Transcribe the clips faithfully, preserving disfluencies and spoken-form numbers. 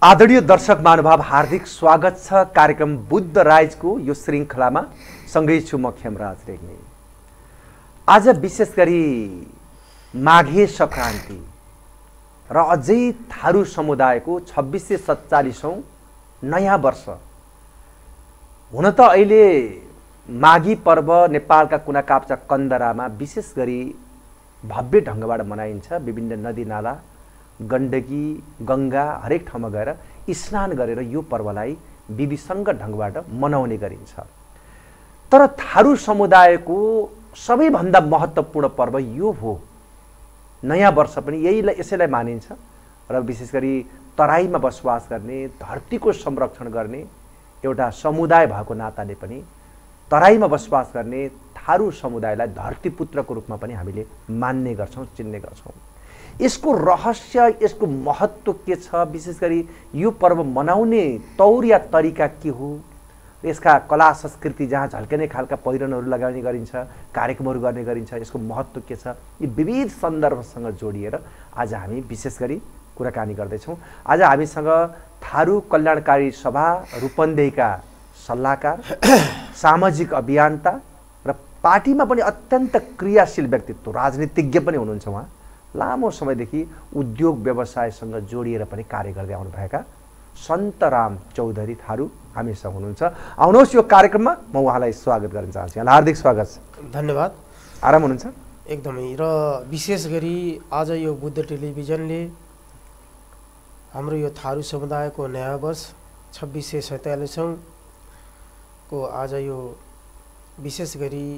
आदरणीय दर्शक महानुभाव, हार्दिक स्वागत छ कार्यक्रम बुद्ध राइजको यो श्रृङ्खलामा। सँगै छु म खेमराज रेग्मी। आज विशेष गरी माघे संक्रान्ति र अझै थारू समुदायको छब्बिस सय सत्तालीसौं नयाँ वर्ष। हुन त अहिले माघी पर्व नेपालका कुना काप्चा कन्दरामा विशेष गरी भव्य ढङ्गबाट मनाइन्छ। विभिन्न नदी नाला, गण्डकी, गङ्गा हरेक ठाउँमा गएर स्नान गरेर यो पर्वलाई विधिसङ्गत ढङ्गबाट मनाउने गरिन्छ। तर थारू समुदायको सबैभन्दा महत्त्वपूर्ण पर्व यो हो। नयाँ वर्ष पनि यहीलाई यसैलाई मानिन्छ र विशेष गरी तराईमा बसोबास गर्ने, धरतीको संरक्षण गर्ने एउटा समुदाय भएको नाताले पनि तराईमा बसोबास गर्ने थारू समुदायलाई धरतीपुत्रको रूपमा पनि हामीले मान्ने गर्छौँ, चिन्ने गर्छौँ। यसको रहस्य, यसको महत्त्व के छ, विशेष गरी यो पर्व मनाउने तौर या तरिका के हो, यसका कला संस्कृति जहाँ झल्कने खालका पहिरनहरू लगाउने गरिन्छ, कार्यक्रमहरू गर्ने गरिन्छ, यसको महत्त्व के छ, यी विविध सन्दर्भसँग जोडिएर आज हामी विशेष गरी कुराकानी गर्दैछौँ। आज हामीसँग थारू कल्याणकारी सभा रूपन्देहीका सल्लाहकार, सामाजिक अभियन्ता र पार्टीमा पनि अत्यन्त क्रियाशील व्यक्तित्व, राजनीतिज्ञ पनि हुनुहुन्छ। उहाँ लामो समयदेखि उद्योग व्यवसायसँग जोडिएर पनि कार्य गर्दै आउनुभएका सन्तराम चौधरी थारू हामीसँग हुनुहुन्छ। आउनुहोस् यो कार्यक्रममा, म उहाँलाई स्वागत गर्न चाहन्छु। यहाँलाई हार्दिक स्वागत छ। धन्यवाद। आराम हुनुहुन्छ? एकदमै। र विशेष गरी आज यो बुद्ध टेलिभिजनले हाम्रो यो थारू समुदायको नयाँ वर्ष छब्बिस सय सैँतालिसौँ को आज यो विशेष गरी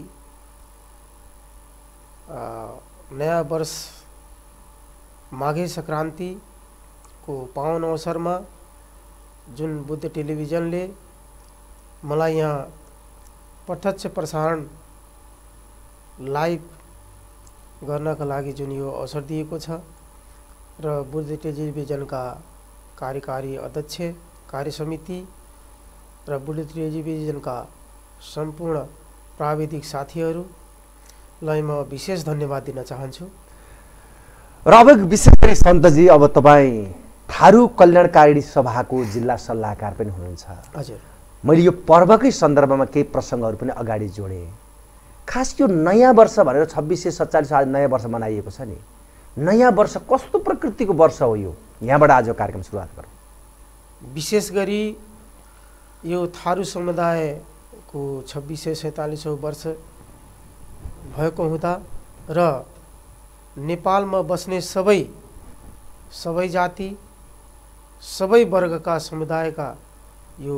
नयाँ वर्ष माघे संक्रान्ति को पावन अवसरमा जुन बुद्ध टेलिभिजनले मलाई यहाँ प्रत्यक्ष प्रसारण लाइभ गर्नका लागि जुन यो अवसर दिएको छ र बुद्ध टेलिभिजनका कार्यकारी अध्यक्ष, कार्य समिति र बुद्ध टेलिभिजनका सम्पूर्ण प्राविधिक साथीहरूलाई म विशेष धन्यवाद दिन चाहन्छु। र अब विशेष गरी सन्तजी, अब तपाईँ थारू कल्याणकारी सभाको जिल्ला सल्लाहकार पनि हुनुहुन्छ। हजुर। मैले यो पर्वकै सन्दर्भमा केही प्रसङ्गहरू पनि अगाडि जोडेँ। खास यो नयाँ वर्ष भनेर छब्बिस सय सत्तालिस आज नयाँ वर्ष मनाइएको छ नि, नयाँ वर्ष कस्तो प्रकृतिको वर्ष हो यो? यहाँबाट आज कार्यक्रम सुरुवात गरौँ। विशेष गरी यो थारू समुदायको छब्बिस सय सैँतालिसौँ वर्ष भएको हुँदा र नेपालमा बस्ने सबै सबै जाति, सबै वर्गका समुदायका यो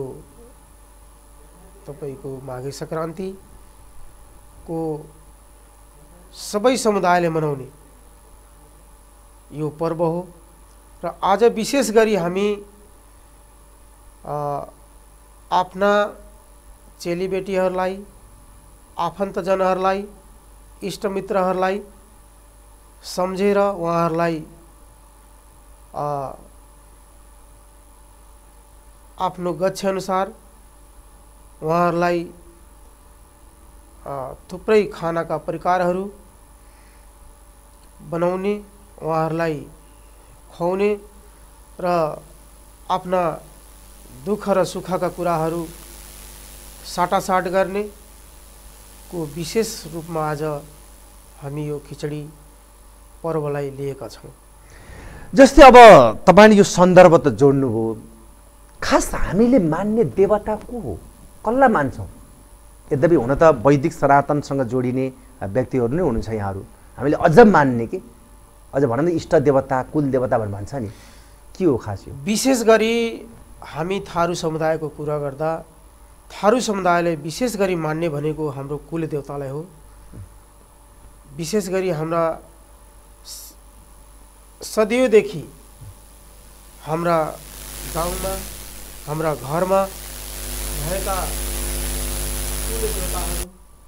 तपाईको माघे संक्रान्तिको सबै समुदायले मनाउने यो पर्व हो। र आज विशेष गरी हामी आफ्ना चेलीबेटीहरूलाई, आफन्तजनहरूलाई, इष्टमित्रहरूलाई सम्झेर उहाँहरूलाई आफ्नो गच्छअनुसार उहाँहरूलाई थुप्रै खानाका प्रकारहरू बनाउने, उहाँहरूलाई खुवाउने र आफ्ना दुःख र सुखका कुराहरू साटासाट गर्ने को विशेष रूपमा आज हामी यो खिचडी पर्वलाई लिएका छौँ। जस्तै अब तपाईँले यो सन्दर्भ त जोड्नुभयो, खास हामीले मान्ने देवता को हो, कसलाई मान्छौँ? यद्यपि हुन त वैदिक सनातनसँग जोडिने व्यक्तिहरू नै हुनुहुन्छ यहाँहरू, हामीले अझ मान्ने कि अझ भनौँ न इष्ट देवता, कुल देवता भनेर भन्छ नि, के हो खास यो? विशेष गरी हामी थारू समुदायको कुरा गर्दा थारू समुदायले विशेष गरी मान्ने भनेको हाम्रो कुल देवतालाई हो। विशेष गरी हाम्रा सदियोदेखि हाम्रा गाउँमा, हाम्रा घरमा भएका कुल देवताहरू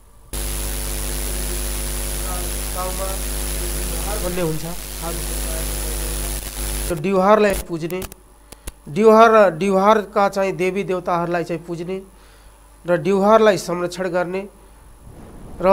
गाउँमा ड्युहार भन्ने हुन्छ। त्यो ड्युहारलाई पुज्ने, ड्युहार ड्युहारका चाहिँ देवी देवताहरूलाई चाहिँ पुज्ने र ड्युहारलाई संरक्षण गर्ने र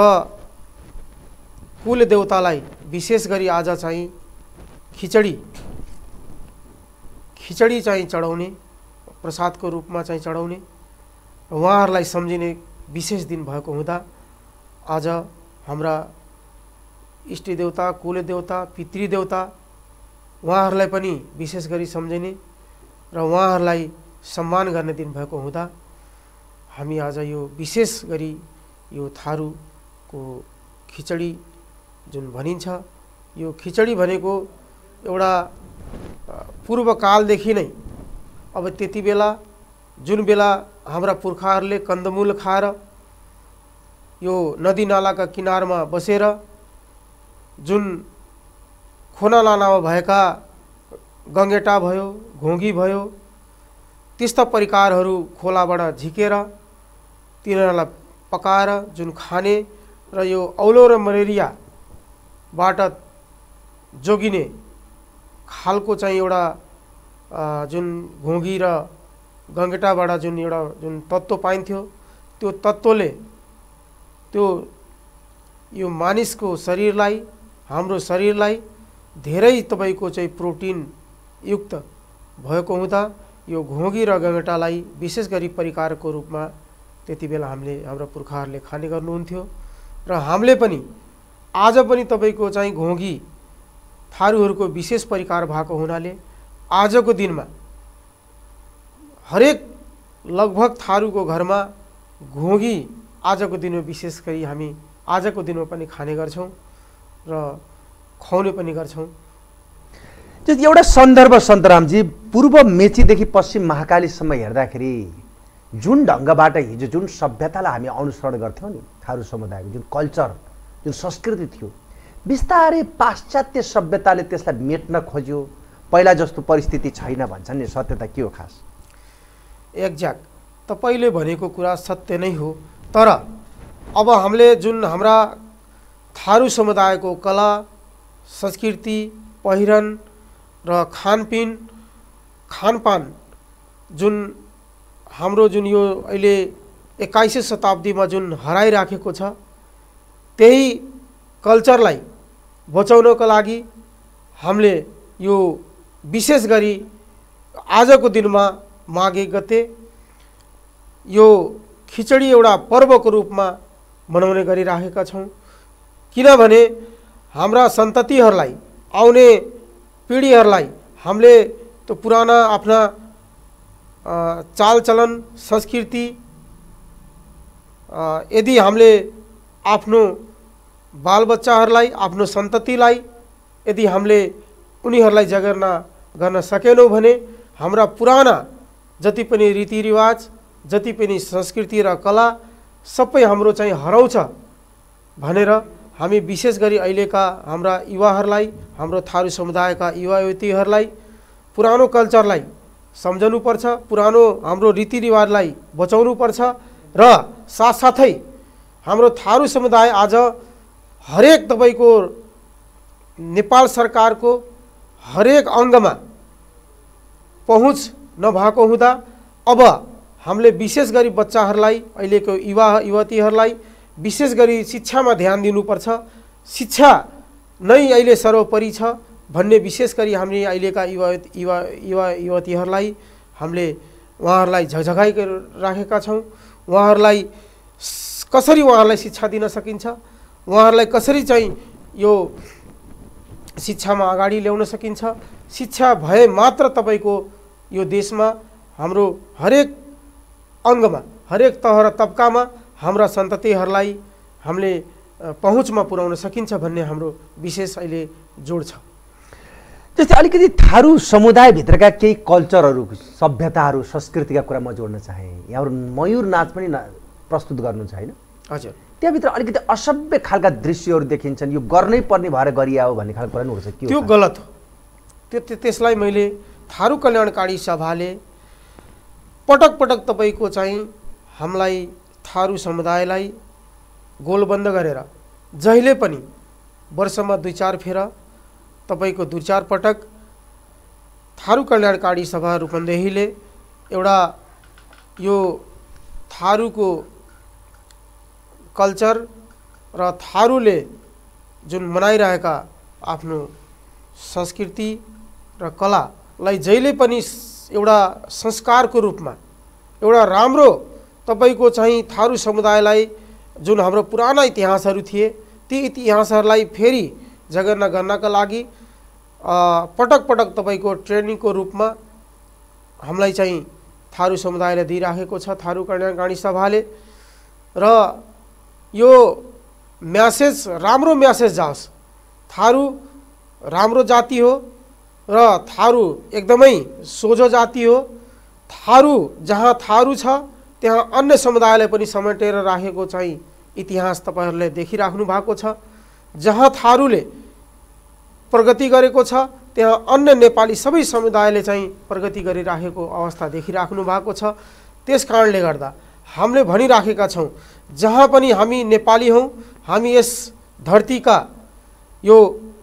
कुल देवतालाई विशेष गरी आज चाहिँ खिचडी खिचडी चाहिँ चढाउने, प्रसादको रूपमा चाहिँ चढाउने र उहाँहरूलाई सम्झिने विशेष दिन भएको हुँदा आज हाम्रा इष्ट देवता, कुल देवता, पितृ देवता उहाँहरूलाई पनि विशेष गरी सम्झिने र उहाँहरूलाई सम्मान गर्ने दिन भएको हुँदा हामी आज यो विशेष गरी यो थारूको खिचडी जुन भनिन्छ, यो खिचडी भनेको एउटा पूर्वकालदेखि नै अब त्यति बेला जुन बेला हाम्रा पुर्खाहरूले कन्दमूल खाएर यो नदी नालाका किनारमा बसेर जुन खोना लानामा भएका गङ्गेटा भयो, घोगी भयो, त्यस्ता परिकारहरू खोलाबाट झिकेर तिनीहरूलाई पकाएर जुन खाने र यो औलो र मलेरियाबाट जोगिने खालको चाहिँ एउटा जुन घोगी र गङ्गेटाबाट जुन एउटा जुन तत्त्व पाइन्थ्यो, त्यो तत्त्वले त्यो यो मानिसको शरीरलाई, हाम्रो शरीरलाई धेरै तपाईको चाहिँ प्रोटिन युक्त भएको हुँदा यो घोगी र गङ्गेटालाई विशेष गरी परिकारको रूपमा त्यति बेला हामीले हाम्रा पुर्खाहरूले खाने गर्नुहुन्थ्यो र हामीले पनि आज पनि तपाईको चाहिँ घोगी थारूहरूको विशेष परिकार भएको हुनाले आजको दिनमा हरेक लगभग थारूको घरमा घोगी आजको दिनमा विशेष गरी हामी आजको दिनमा पनि खाने गर्छौं र खुवाउने पनि गर्छौं। जस्तो एउटा सन्दर्भ सन्तरामजी, पूर्व मेचीदेखि पश्चिम महाकालीसम्म हेर्दाखेरि जुन ढङ्गबाट हिजो जुन सभ्यतालाई हामी अनुसरण गर्थ्यौं नि, थारू समुदायको जुन कल्चर, जुन संस्कृति थियो, बिस्तारै पाश्चात्य सभ्यताले त्यसलाई मेट्न खोज्यो। पहिला जस्तो परिस्थिति छैन भन्छन् नि, सत्यता के हो खास? एक्ज्याक्ट तपाईले भनेको कुरा सत्य नै हो, तर अब हामीले जुन हाम्रा थारू समुदायको कला, संस्कृति, पहिरन र खानपिन, खानपान जुन हाम्रो जुन यो अहिले एक्काइसौँ शताब्दीमा जुन हराइराखेको छ, त्यही कल्चरलाई बचाउनको लागि हामीले यो विशेष गरी आजको दिनमा माघे गते यो खिचडी एउटा पर्वको रूपमा मनाउने गरिराखेका छौं। किनभने हाम्रा सन्ततिहरूलाई, आउने पिँढीहरूलाई हामीले त्यो पुराना आफ्ना चालचलन, संस्कृति यदि हामीले आफ्नो बालबच्चाहरूलाई, आफ्नो सन्ततिलाई यदि हामीले उनीहरूलाई जगेर्ना गर्न सकेनौं भने हाम्रा पुराना जति पनि रीतिरिवाज, जति पनि संस्कृति र कला सबै हाम्रो चाहिँ हराउँछ भनेर हामी विशेष गरी अहिलेका हाम्रा युवाहरूलाई, हाम्रो थारू समुदायका युवा युवतीहरूलाई पुरानो कल्चरलाई सम्झनुपर्छ, पुरानो हाम्रो रीतिरिवाजलाई बचाउनुपर्छ र साथसाथै हाम्रो थारू समुदाय आज हरेक तपाईको नेपाल सरकारको हरेक अङ्गमा पहुँच नभएको हुँदा अब हामीले विशेष गरी बच्चाहरूलाई, अहिलेको युवा युवतीहरूलाई विशेष गरी शिक्षामा ध्यान दिनुपर्छ। शिक्षा नै अहिले सर्वोपरि छ भन्ने विशेष गरी हामीले अहिलेका युवा युवा युवा युवतीहरूलाई हामीले उहाँहरूलाई झकझकाइ राखेका छौं। उहाँहरूलाई कसरी उहाँहरूलाई शिक्षा दिन सकिन्छ, उहाँहरूलाई कसरी चाहिँ यो शिक्षामा अगाडि ल्याउन सकिन्छ, शिक्षा भए मात्र तपाईको यो देशमा हाम्रो हरेक अङ्गमा, हरेक तह र तबकामा हाम्रा सन्ततिहरूलाई हामीले पहुँचमा पुर्याउन सकिन्छ भन्ने हाम्रो विशेष अहिले जोड छ। जस्तै अलिकति थारू समुदायभित्रका केही कल्चरहरू, सभ्यताहरू, संस्कृतिका कुरा म जोड्न चाहे। यहाँहरू मयूर नाच पनि प्रस्तुत गर्नु छ हैन? हजुर। त्यहाँभित्र अलिकति असभ्य खालका दृश्यहरू देखिन्छन्, यो गर्नै पर्ने भएर गरिया हो भन्ने खालको कुरा नि हुन्छ। त्यो गलत हो। त्यो त्यसलाई मैले थारू कल्याणकारी सभाले पटक पटक तपाईको चाहिँ हामीलाई थारू समुदायलाई गोलबन्द गरेर जहिले पनि वर्षमा दुई चार फेर तपाईको दुई चार पटक थारू कल्याणकारी सभा रूपन्देहीले एउटा यो थारूको कल्चर र थारूले जुन मनाइरहेका आफ्नो संस्कृति र कला लाई जहिले पनि एउटा संस्कारको रूपमा एउटा राम्रो तपाईको चाहिँ थारू समुदायलाई जुन हाम्रो पुराना इतिहासहरू थिए ती इतिहासहरूलाई फेरि जगेर्ना गर्नका लागि पटक पटक तपाईको ट्रेनिङको रूपमा हामीलाई चाहिँ थारू समुदायले दिइराखेको छ थारू कल्याणकामी सभाले। र यो म्यासेज राम्रो म्यासेज जाओस्, थारू राम्रो जाति हो र थारू एकदमै सोझो जाति हो। थारू जहाँ थारू छ त्यहाँ अन्य समुदायलाई पनि समेटेर राखेको चाहिँ इतिहास तपाईहरूले देखिराख्नु भएको छ। जहाँ थारूले प्रगति गरेको छ त्यहाँ अन्य नेपाली सबै समुदायले चाहिँ प्रगति गरिराखेको अवस्था देखिराख्नु भएको छ। त्यस कारणले गर्दा हामीले भनिराखेका छौँ जहाँ पनि हामी नेपाली हौँ, हामी यस धरतीका यो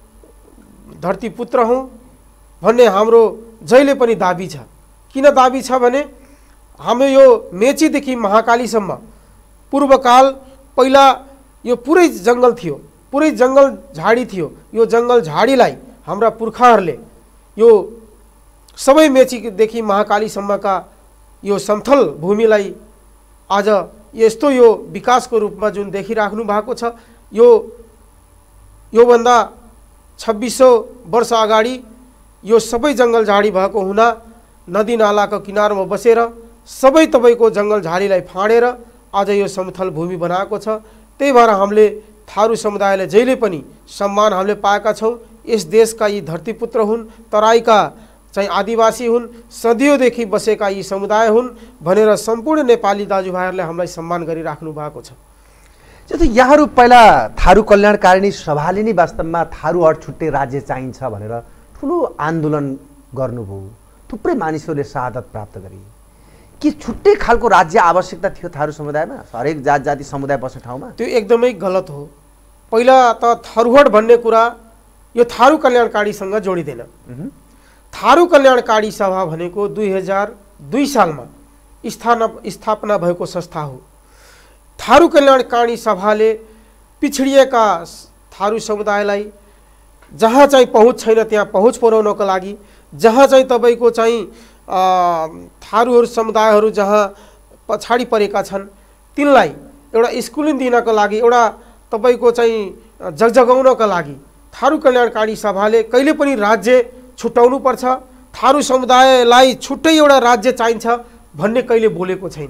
धरती पुत्र हौँ भन्ने हाम्रो जहिले पनि दाबी छ। किन दाबी छ भने हाम्रो यो मेचीदेखि महाकालीसम्म पूर्वकाल पहिला यो पुरै जङ्गल थियो, पुरै जङ्गल झाडी थियो। यो जङ्गल झाडीलाई हाम्रा पुर्खाहरूले यो सबै मेचीदेखि महाकालीसम्मका यो समथल भूमिलाई आज यस्तो यो विकासको रूपमा जुन देखिराख्नु भएको छ, यो योभन्दा छब्बिस सौ वर्ष अगाडि यो सबै जङ्गल झाडी भएको हुना नदी नालाको किनारमा बसेर सबै तपाईँको जङ्गल झाडीलाई फाँडेर आज यो समथल भूमि बनाएको छ। त्यही भएर हामीले थारू समुदायले जहिले पनि सम्मान हामीले पाएका छौँ। यस देशका यी धरतीपुत्र हुन्, तराईका चाहिँ आदिवासी हुन्, सदियोंदेखि बसेका यी समुदाय हुन् भनेर सम्पूर्ण नेपाली दाजुभाइहरूले हामीलाई सम्मान गरिराख्नु भएको छ। जस्तो यहाँहरू पहिला थारू कल्याणकारिणी सभाले नै वास्तवमा थारू अठछुट्टै राज्य चाहिन्छ भनेर ठुलो आन्दोलन गर्नुभयो, थुप्रै मानिसहरूले शहादत प्राप्त गरे। कि छुट्टै खालको राज्य आवश्यकता थियो थारू समुदायमा, हरेक जात जाति समुदाय बस्ने ठाउँमा? त्यो एकदमै गलत हो। पहिला त थारूहट भन्ने कुरा यो थारू कल्याणकारीसँग जोडिँदैन। थारू कल्याणकारी सभा भनेको दुई हजार दुई सालमा स्थान स्थापना भएको संस्था हो। थारू कल्याणकारी सभाले पिछडिएका थारू समुदायलाई जहाँ चाहिँ पहुँच छैन त्यहाँ पहुँच पुर्याउनको लागि, जहाँ चाहिँ तपाईँको चाहिँ थारूहरू समुदायहरू जहाँ पछाडि परेका छन् तिनलाई एउटा स्कुलिङ दिनको लागि, एउटा तपाईँको चाहिँ जगजगाउनका लागि थारू कल्याणकारी सभाले कहिले पनि राज्य छुट्याउनु पर्छ, थारू समुदायलाई छुट्टै एउटा राज्य चाहिन्छ भन्ने कहिले बोलेको छैन।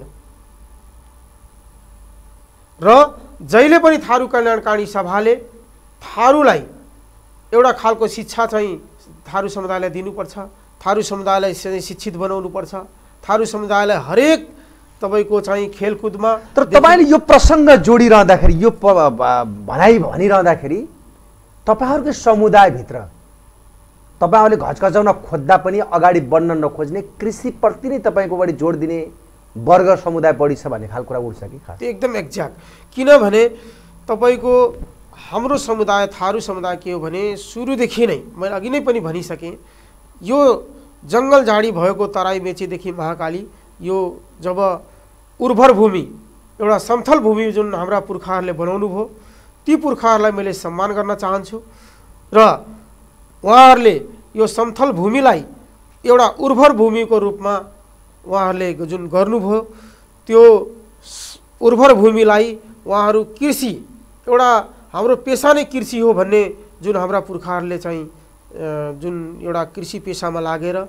र जहिले पनि थारू कल्याणकारी सभाले थारूलाई एउटा खालको शिक्षा चाहिँ थारू समुदायलाई दिनुपर्छ, थारू समुदायलाई शिक्षित बनाउनुपर्छ, थारू समुदायलाई हरेक तपाईको चाहिँ खेलकुदमा। तर तपाईले यो प्रसङ्ग जोडिरहँदाखेरि, यो भनाइ भनिरहँदाखेरि तपाईहरुकै समुदायभित्र तपाईहरुले घचघचाउन खोज्दा पनि अगाडि बढ्न नखोज्ने कृषिप्रति नै तपाईको बढी जोड दिने वर्ग समुदाय बढी छ भन्ने खालको कुरा उठ्छ कि? खास एकदम एक्ज्याक्ट। किनभने तपाईको हाम्रो समुदाय थारू समुदाय के हो भने सुरुदेखि नै मैले अघि नै पनि भनिसकेँ, यो जङ्गल झाडी भएको तराई मेचीदेखि महाकाली यो जब उर्वर भूमि एउटा समथल भूमि जुन हाम्रा पुर्खाहरूले बनाउनु भयो ती पुर्खाहरूलाई मैले सम्मान गर्न चाहन्छु। र उहाँहरूले यो समथल भूमिलाई एउटा उर्वर भूमिको रूपमा उहाँहरूले जुन गर्नुभयो त्यो उर्वर भूमिलाई उहाँहरू कृषि एउटा हाम्रो पेसा नै कृषि हो भन्ने जुन हाम्रा पुर्खाहरूले चाहिँ जुन एउटा कृषि पेसामा लागेर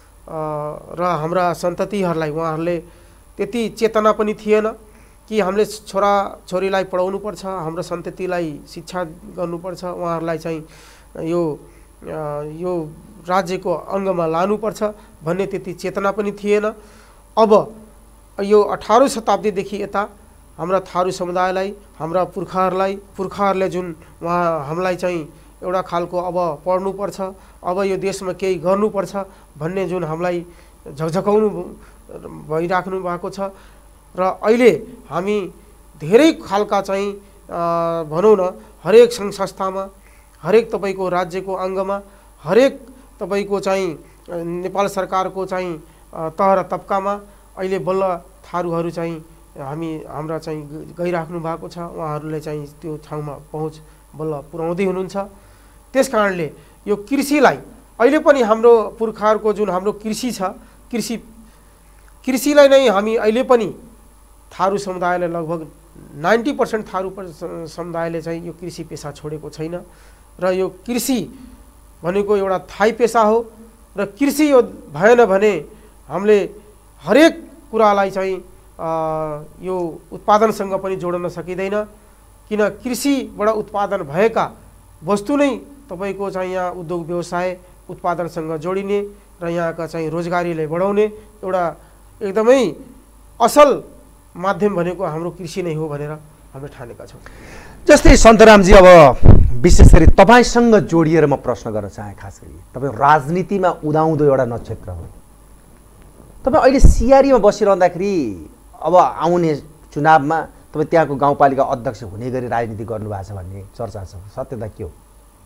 र हाम्रा सन्ततिहरूलाई उहाँहरूले त्यति चेतना पनि थिएन कि हामीले छोरा छोरीलाई पढाउनु पर्छ, हाम्रो सन्ततिलाई शिक्षा गर्नुपर्छ, उहाँहरूलाई चाहिँ यो यो राज्यको अङ्गमा लानुपर्छ भन्ने त्यति चेतना पनि थिएन। अब यो अठारौँ शताब्दीदेखि यता हाम्रा थारू समुदायलाई हाम्रा पुर्खाहरूलाई पुर्खाहरूले जुन उहाँ हामीलाई चाहिँ एउटा खालको अब पढ्नुपर्छ, अब यो देशमा केही गर्नुपर्छ भन्ने जुन हामीलाई झकझकाउनु भइराख्नु भएको छ। र अहिले हामी धेरै खालका चाहिँ भनौँ न हरेक सङ्घ संस्थामा, हरेक तपाईँको राज्यको अङ्गमा, हरेक तपाईँको चाहिँ नेपाल सरकारको चाहिँ तह र तब्कामा अहिले बल्ल थारूहरू चाहिँ हामी हाम्रा चाहिँ गइराख्नु भएको छ। उहाँहरूले चाहिँ त्यो ठाउँमा पहुँच बल्ल पुर्याउँदै हुनुहुन्छ। त्यस कारणले यो कृषिलाई अहिले पनि हाम्रो पुर्खाहरूको जुन हाम्रो कृषि छ, कृषि कृषिलाई नै हामी अहिले पनि थारू समुदायले लगभग नाइन्टी पर्सेंट थारू समुदायले चाहिँ यो कृषि पेसा छोडेको छैन र यो कृषि भनेको एउटा थाई पेसा हो र कृषि यो भएन भने हामीले हरेक कुरालाई चाहिँ यो उत्पादनसँग पनि जोड्न सकिँदैन, किन कृषिबाट उत्पादन भएका वस्तु नै तपाईको चाहिँ यहाँ उद्योग व्यवसाय उत्पादनसँग जोडिने र यहाँका चाहिँ रोजगारीलाई बढाउने एउटा एकदमै असल माध्यम भनेको हाम्रो कृषि नै हो भनेर हामीले ठानेका छौँ। जस्तै सन्तरामजी, अब विशेष गरी तपाईसँग जोडिएर म प्रश्न गर्न चाहे, खास गरी तपाईँ राजनीतिमा उदाउँदो एउटा नक्षत्र हो। तपाईँ अहिले सिआरीमा बसिरहँदाखेरि अब आउने चुनावमा तपाईँ त्यहाँको गाउँपालिका अध्यक्ष हुने गरी राजनीति गर्नुभएको छ भन्ने चर्चा छ, सत्यता के हो?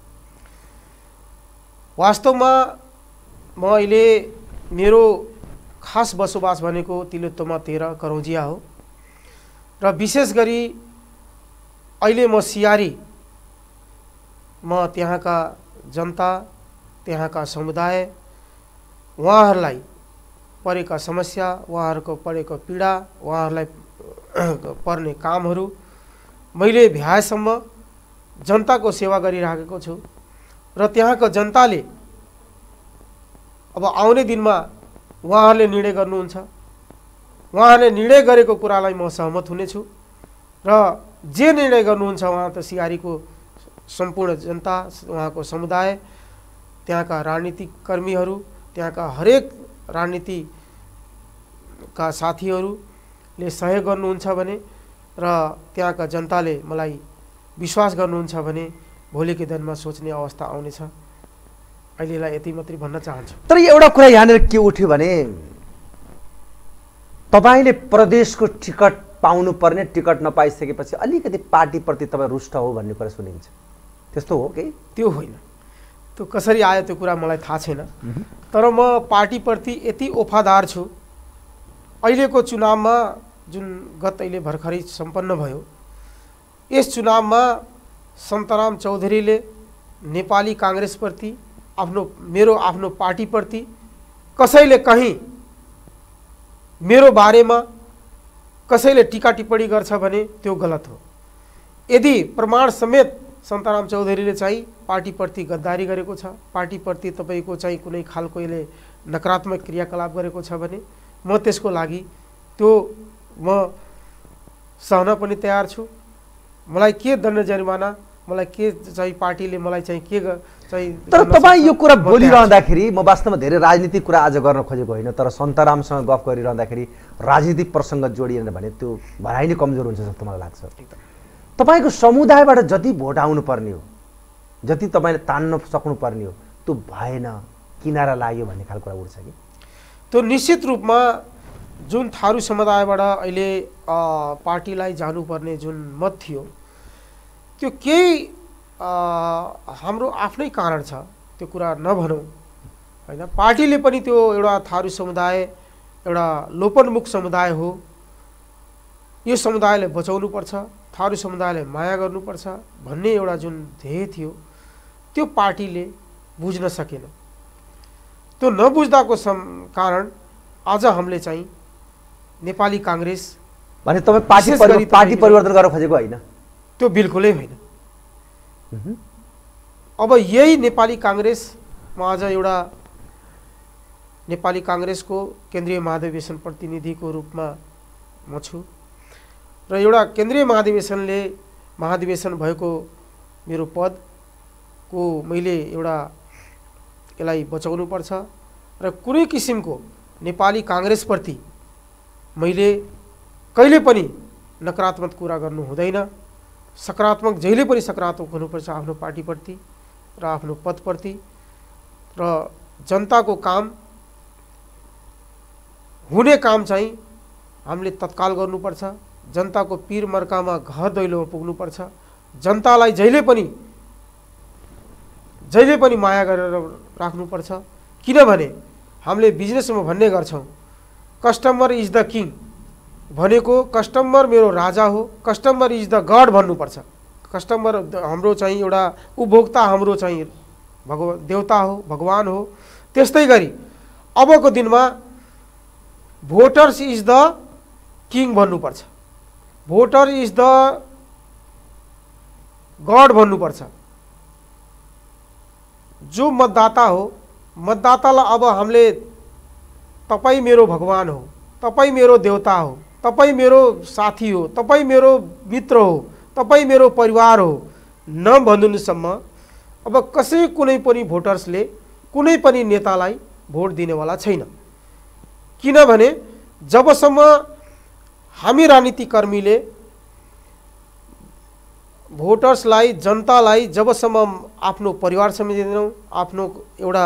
वास्तवमा म अहिले मेरो खास बसोबास भनेको तिलोत्तमा तेह्र करौजिया हो र विशेष गरी अहिले म सिआरी म त्यहाँका जनता, त्यहाँका समुदाय, उहाँहरूलाई परेका समस्या, उहाँहरूको परेको पीडा, उहाँहरूलाई पर्ने कामहरू मैले भ्याएसम्म जनताको सेवा गरिराखेको छु र त्यहाँको जनताले अब आउने दिनमा उहाँहरूले निर्णय गर्नुहुन्छ। उहाँहरूले निर्णय गरेको कुरालाई म सहमत हुनेछु र जे निर्णय गर्नुहुन्छ उहाँ त सिआरीको सम्पूर्ण जनता, उहाँको समुदाय, त्यहाँका राजनीतिक कर्मीहरू, त्यहाँका हरेक राजनीतिका साथीहरूले सहयोग गर्नुहुन्छ भने र त्यहाँका जनताले मलाई विश्वास गर्नुहुन्छ भने भोलिको दिनमा सोच्ने अवस्था आउनेछ। अहिलेलाई यति मात्रै भन्न चाहन्छु। तर एउटा कुरा यहाँनिर के उठ्यो भने तपाईले प्रदेशको टिकट पाउनुपर्ने, टिकट नपाइसकेपछि अलिकति पार्टीप्रति तपाईँ रुष्ट हो भन्ने कुरा सुनिन्छ, त्यस्तो हो कि? त्यो होइन, त्यो कसरी आयो त्यो कुरा मलाई थाहा छैन, तर म पार्टीप्रति यति वफादार छु। अहिलेको चुनावमा जुन गत अहिले भर्खरै सम्पन्न भयो, यस चुनावमा सन्तराम चौधरीले नेपाली काङ्ग्रेसप्रति, आफ्नो मेरो आफ्नो पार्टीप्रति कसैले कहीँ मेरो बारेमा कसैले टीका टिप्पणी गर्छ भने त्यो गलत हो। यदि प्रमाण समेत सन्तराम चौधरीले चाहिँ पार्टीप्रति गद्दारी गरेको छ, पार्टीप्रति तपाईँको चाहिँ कुनै खालकोले नकारात्मक क्रियाकलाप गरेको छ भने म त्यसको लागि त्यो म सहन पनि तयार छु। मलाई के दण्ड जरिमाना, मलाई के चाहिँ पार्टीले मलाई चाहिँ के चाहिँ। तर तपाईँ यो कुरा बोलिरहँदाखेरि म वास्तवमा धेरै राजनीतिक कुरा आज गर्न खोजेको होइन, तर सन्तरामसँग गफ गरिरहँदाखेरि राजनीतिक प्रसङ्ग जोडिएन भने त्यो भनाइ नै कमजोर हुन्छ जस्तो मलाई लाग्छ। तपाईँको समुदायबाट जति भोट आउनुपर्ने हो, जति तपाईँले तान्न सक्नुपर्ने हो, त्यो भएन, किनारा लाग्यो भन्ने खालको कुरा उठ्छ कि? त्यो निश्चित रूपमा जुन थारू समुदायबाट अहिले पार्टीलाई जानुपर्ने जुन मत थियो, त्यो केही हाम्रो आफ्नै कारण छ, त्यो कुरा नभनौँ होइन। पार्टीले पनि त्यो एउटा थारू समुदाय एउटा लोपन्मुख समुदाय हो, यो समुदायलाई बचाउनुपर्छ, थारू समुदायलाई माया गर्नुपर्छ भन्ने एउटा जुन ध्येय थियो, त्यो पार्टीले बुझ्न सकेन। त्यो नबुझ्दाको कारण आज हामीले चाहिँ नेपाली काङ्ग्रेस भने तपाईँ पार्टी पार्टी परिवर्तन गर्न खोजेको होइन? त्यो बिल्कुलै होइन। अब यही नेपाली काङ्ग्रेसमा आज एउटा नेपाली काङ्ग्रेसको केन्द्रीय महाधिवेशन प्रतिनिधिको रूपमा म छु र एउटा केन्द्रीय महाधिवेशनले महाधिवेशन भएको मेरो पदको मैले एउटा यसलाई बचाउनुपर्छ र कुनै किसिमको नेपाली काङ्ग्रेसप्रति मैले कहिले पनि नकारात्मक कुरा गर्नु हुँदैन। सकारात्मक जहिले पनि सकारात्मक हुनुपर्छ आफ्नो पार्टीप्रति र आफ्नो पदप्रति र जनताको काम हुने काम चाहिँ हामीले तत्काल गर्नुपर्छ। जनताको पीर मर्कामा घर दैलोमा पुग्नुपर्छ। जनतालाई जहिले पनि जहिले पनि माया गरेर राख्नुपर्छ, किनभने हामीले बिजनेसमा भन्ने गर्छौँ कस्टमर इज द किङ भनेको कस्टमर मेरो राजा हो, कस्टमर इज द गड भन्नुपर्छ। कस्टमर हाम्रो चाहिँ एउटा उपभोक्ता हाम्रो चाहिँ भगवान देवता हो, भगवान हो। त्यस्तै गरी अबको दिनमा भोटर्स इज द किङ भन्नुपर्छ, भोटर इज द गड भन्नुपर्छ। जो मतदाता हो, मतदातालाई अब हामीले तपाईँ मेरो भगवान हो, तपाईँ मेरो देवता हो, तपाईँ मेरो साथी हो, तपाईँ मेरो मित्र हो, तपाईँ मेरो परिवार हो न भन्नुसम्म अब कसै कुनै पनि भोटर्सले कुनै पनि नेतालाई भोट दिनेवाला छैन। किनभने जबसम्म हामी राजनीतिकर्मीले भोटर्सलाई, जनतालाई जबसम्म आफ्नो परिवार सम्झिँदैनौँ, आफ्नो एउटा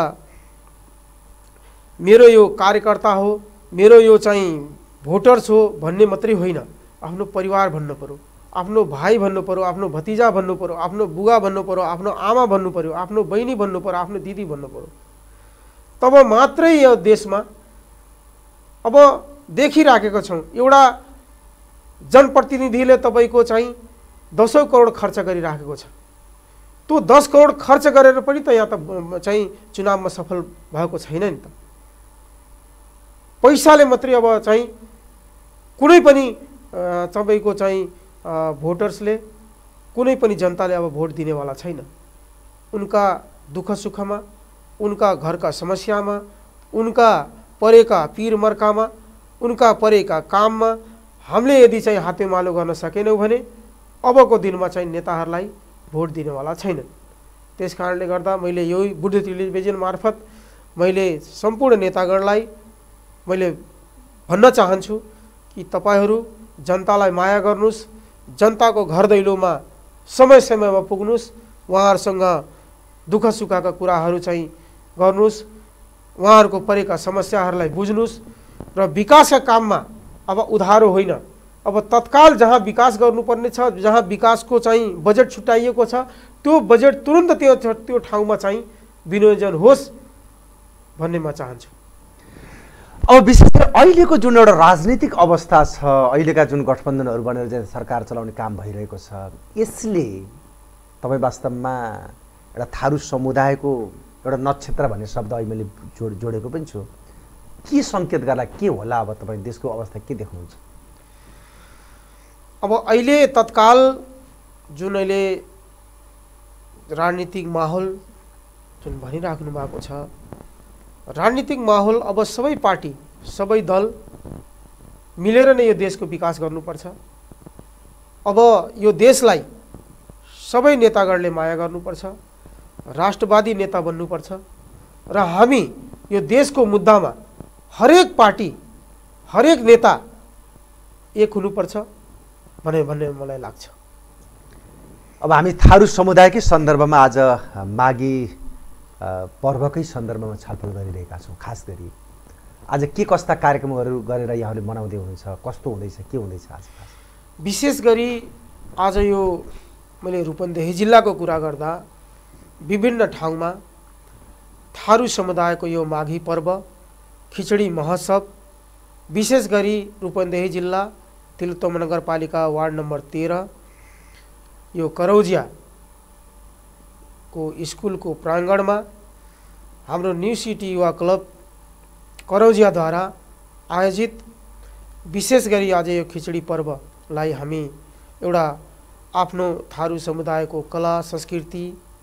मेरो यो कार्यकर्ता हो, मेरो यो चाहिँ भोटर्स हो भन्ने मात्रै होइन, आफ्नो परिवार भन्नु पर्यो, आफ्नो भाइ भन्नु पर्यो, आफ्नो भतिजा भन्नु पर्यो, आफ्नो बुवा भन्नु पर्यो, आफ्नो आमा भन्नु पर्यो, आफ्नो बहिनी भन्नु पर्यो, आफ्नो दिदी भन्नु पर्यो। तब मात्रै यो देशमा अब देखिराखेको छौँ एउटा जनप्रतिनिधिले तपाईँको चाहिँ दसौँ करोड खर्च गरिराखेको छ। त्यो दस करोड खर्च गरेर पनि त यहाँ त चाहिँ चुनावमा सफल भएको छैन नि त। पैसाले मात्रै अब चाहिँ कुनै पनि तपाईँको चाहिँ भोटर्सले, कुनै पनि जनताले अब भोट दिनेवाला छैन। उनका दुःख सुखमा, उनका घरका समस्यामा, उनका परेका पीर मर्कामा, उनका परेका काममा हामीले यदि चाहिँ हातेमालो गर्न सकेनौँ भने अबको दिनमा चाहिँ नेताहरूलाई भोट दिनेवाला छैनन्। त्यस कारणले गर्दा मैले यो बुद्ध टेलिभिजन मार्फत मैले सम्पूर्ण नेतागणलाई मैले भन्न चाहन्छु कि तपाईहरू जनतालाई माया गर्नुस्, जनताको घर दैलोमा समय समयमा पुग्नुस्, उहाँहरूसँग दुःख सुखका कुराहरू चाहिँ गर्नुस्, उहाँहरूको परेका समस्याहरूलाई बुझ्नुस् र विकासका काममा अब उधारो होइन, अब तत्काल जहाँ विकास गर्नुपर्ने छ, जहाँ विकासको चाहिँ बजेट छुट्याइएको छ, त्यो बजेट तुरन्त त्यो त्यो ठाउँमा चाहिँ विनियोजन होस् भन्ने म चाहन्छु। अब विशेष गरी अहिलेको जुन एउटा राजनीतिक अवस्था छ, अहिलेका जुन गठबन्धनहरू बनेर चाहिँ सरकार चलाउने काम भइरहेको छ, यसले तपाईँ वास्तवमा एउटा थारू समुदायको एउटा नक्षत्र भन्ने शब्द अहिले मैले जोड जोडेको पनि छु, के सङ्केत गर्ला, के होला? अब तपाईँ देशको अवस्था के देख्नुहुन्छ? अब अहिले तत्काल जुन अहिले राजनीतिक माहौल जुन भनिराख्नु भएको छ, राजनीतिक माहौल अब सबै पार्टी, सबै दल मिलेर नै यो देशको विकास गर्नुपर्छ। अब यो देशलाई सबै नेतागणले माया गर्नुपर्छ, राष्ट्रवादी नेता बन्नुपर्छ र हामी यो देशको मुद्दामा हरेक पार्टी, हरेक नेता एक हुनुपर्छ भने भन्ने मलाई लाग्छ। अब हामी थारू समुदायकै सन्दर्भमा आज माघी पर्वकै सन्दर्भमा छलफल गरिरहेका छौँ। खास गरी आज के कस्ता कार्यक्रमहरू गरेर यहाँले मनाउँदै हुनुहुन्छ, कस्तो हुँदैछ, के हुँदैछ आज? विशेष गरी आज यो मैले रूपन्देही जिल्लाको कुरा गर्दा विभिन्न ठाउँमा थारू समुदायको यो माघी पर्व, खिचडी महोत्सव, विशेष गरी रूपन्देही जिल्ला तिलोत्तमा नगरपालिका वार्ड नम्बर तेह्र यो करौजिया को स्कुलको प्राङ्गणमा हाम्रो न्यू सिटी युवा क्लब करौजियाद्वारा आयोजित विशेष गरी आज यो खिचडी पर्वलाई हामी एउटा आफ्नो थारू समुदायको कला, संस्कृति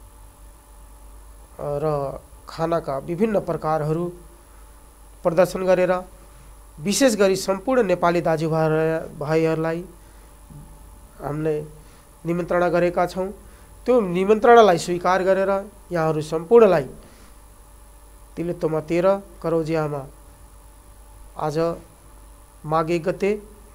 र खानाका विभिन्न प्रकारहरू प्रदर्शन गरेर विशेष गरी सम्पूर्ण नेपाली दाजुभाइहरूलाई हामीले निमन्त्रणा गरेका छौँ। त्यो निमन्त्रणालाई स्वीकार गरेर यहाँहरू सम्पूर्णलाई तिलोत्तमा तेह्र करौजियामा आज माघ एक गते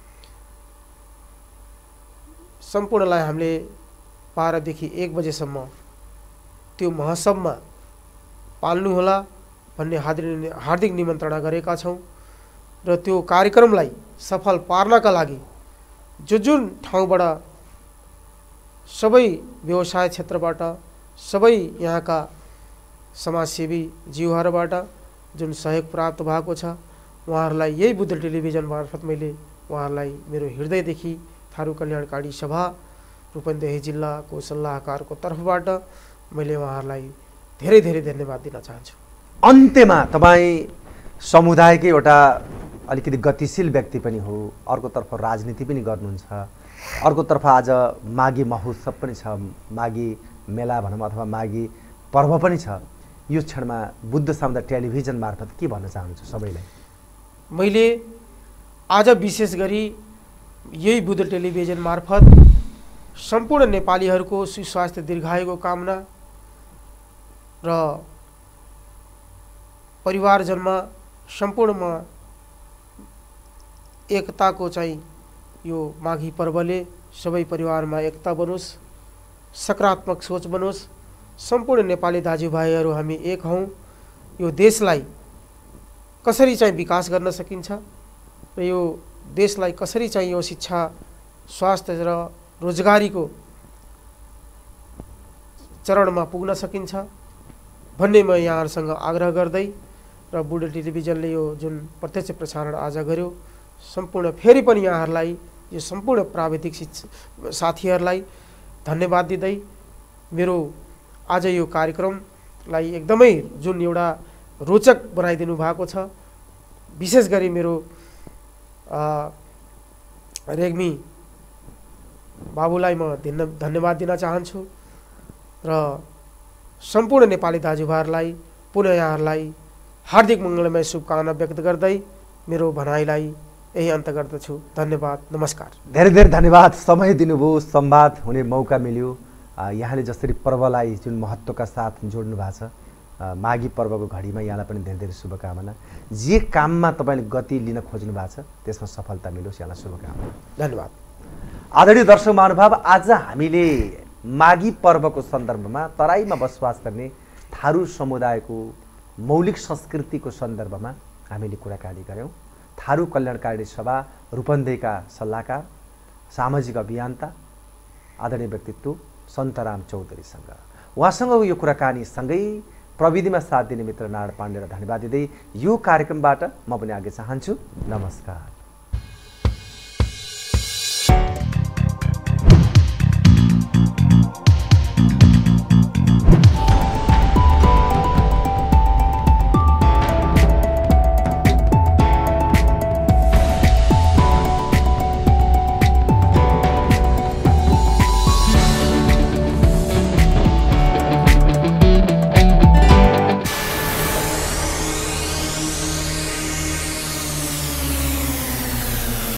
सम्पूर्णलाई हामीले बाह्रदेखि एक बजेसम्म त्यो महोत्सवमा पाल्नुहोला भन्ने हार्दिक हार्दिक निमन्त्रणा गरेका छौँ र त्यो कार्यक्रमलाई सफल पार्नका लागि जो जुन ठाउँबाट सबै व्यवसाय क्षेत्रबाट, सबै यहाँका समाजसेवी जीवहरूबाट जुन सहयोग प्राप्त भएको छ, उहाँहरूलाई यही बुद्ध टेलिभिजन मार्फत मैले उहाँहरूलाई मेरो हृदयदेखि थारू कल्याणकारी सभा रूपन्देही जिल्लाको सल्लाहकारको तर्फबाट मैले उहाँहरूलाई धेरै धेरै धन्यवाद दिन चाहन्छु। अन्त्यमा तपाईँ समुदायकै एउटा अलिकति गतिशील व्यक्ति पनि हो, अर्कोतर्फ राजनीति पनि गर्नुहुन्छ, अर्कोतर्फ आज माघी महोत्सव पनि छ, माघी मेला भनौँ अथवा माघी पर्व पनि छ। यो क्षणमा बुद्ध समुदाय टेलिभिजन मार्फत के भन्न चाहन्छु सबैलाई? मैले आज विशेष गरी यही बुद्ध टेलिभिजन मार्फत सम्पूर्ण नेपालीहरूको सुस्वास्थ्य दीर्घायुको कामना र परिवारजनमा सम्पूर्णमा एकताको चाहिँ यो माघी पर्वले सबै परिवारमा एकता बनोस्, सकारात्मक सोच बनोस्, सम्पूर्ण नेपाली दाजुभाइहरू हामी एक हौँ। यो देशलाई कसरी चाहिँ विकास गर्न सकिन्छ र यो देशलाई कसरी चाहिँ यो शिक्षा, स्वास्थ्य र रोजगारीको चरणमा पुग्न सकिन्छ भन्ने म यहाँहरूसँग आग्रह गर्दै र बुद्ध टेलिभिजनले यो जुन प्रत्यक्ष प्रसारण आज गर्यो, सम्पूर्ण फेरि पनि यहाँहरूलाई यो सम्पूर्ण प्राविधिक साथीहरूलाई धन्यवाद दिँदै मेरो आज यो कार्यक्रमलाई एकदमै जुन एउटा रोचक बनाइदिनु भएको छ, विशेष गरी मेरो रेग्मी बाबुलाई म धन्यवाद दिन चाहन्छु र सम्पूर्ण नेपाली दाजुभाइहरूलाई पुनः यहाँहरूलाई हार्दिक मङ्गलमय शुभकामना व्यक्त गर्दै मेरो भनाइलाई यही अन्त गर्दछु। धन्यवाद, नमस्कार। धेरै धेरै धन्यवाद, समय दिनुभयो, संवाद हुने मौका मिल्यो। यहाँले जसरी पर्वलाई जुन महत्त्वका साथ जोड्नु भएको छ, माघी पर्वको घडीमा यहाँलाई पनि धेरै धेरै शुभकामना। जे काममा तपाईँले गति लिन खोज्नु भएको छ त्यसमा सफलता मिलोस्, यहाँलाई शुभकामना। धन्यवाद। आदरणीय दर्शक महानुभाव, आज हामीले माघी पर्वको सन्दर्भमा तराईमा बसोबास गर्ने थारू समुदायको मौलिक संस्कृतिको सन्दर्भमा हामीले कुराकानी गऱ्यौँ। थारू कल्याणकारी सभा रूपन्देहीका सल्लाहकार, सामाजिक अभियन्ता, आदरणीय व्यक्तित्व सन्तराम चौधरीसँग उहाँसँग यो कुराकानी सँगै प्रविधिमा साथ दिने मित्र नारायण पाण्डेलाई धन्यवाद दिँदै यो कार्यक्रमबाट म पनि आगे चाहन्छु। नमस्कार।